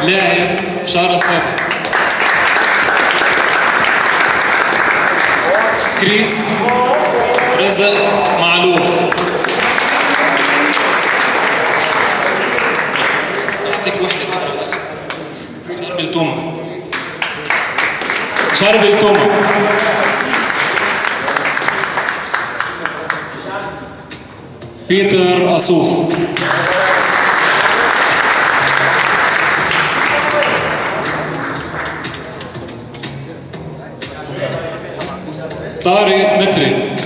لاعب شارة سابق. كريس رزق معلوف. أعطيك وحدة تقرأ الاسم. شرب التومة. شرب التومة. بيتر أصوف. طارق متري.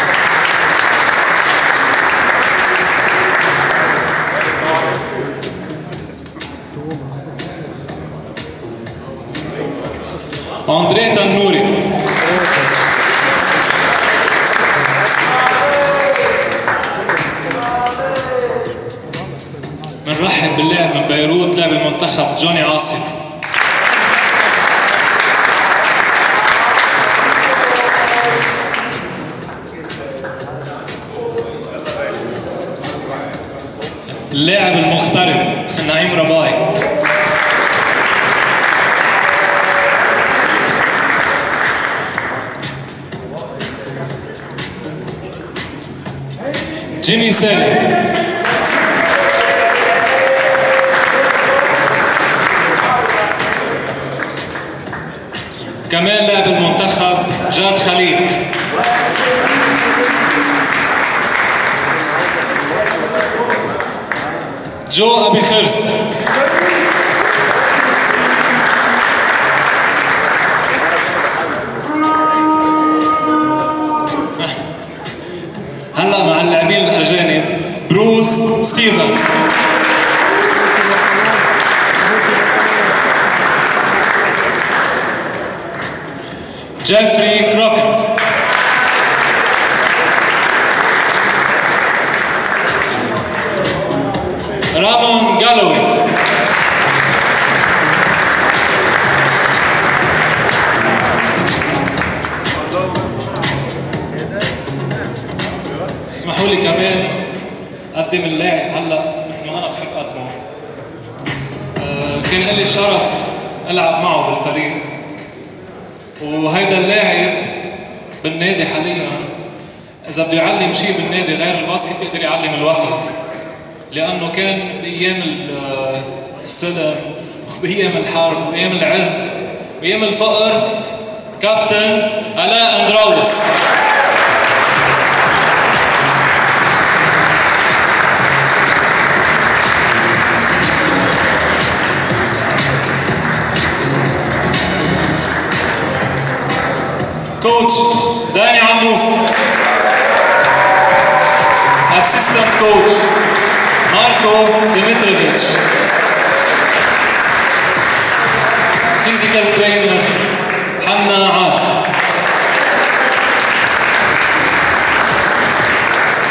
أندريه تنوري. بنرحب باللاعب من بيروت لاعب المنتخب جوني عاصم. اللاعب المغترب نعيم رباي. جيمي سالم. كمان لاعب المنتخب جاد خليل. جو أبي خرس. هلا مع اللاعبين الأجانب بروس ستيفنز. جيفري كروكت. رامون جالوي. اسمحوا لي كمان اقدم اللاعب هلا مثل ما انا بحب اقدمه. كان لي الشرف العب معه بالفريق، وهيدا اللاعب بالنادي حاليا اذا بده يعلم شيء بالنادي غير الباسكت بيقدر يعلم الوفاء، لانه كان بايام السلم وبايام الحرب وبايام العز وبايام الفقر كابتن علاء اندراوس. كوتش داني عموس. اسيستنت كوتش ماركو ديمتروفيتش. فيزيكال ترينر حنا عاد.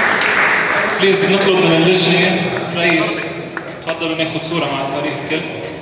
بليز بنطلب من اللجنة رئيس تفضلوا ناخذ صورة مع الفريق الكل.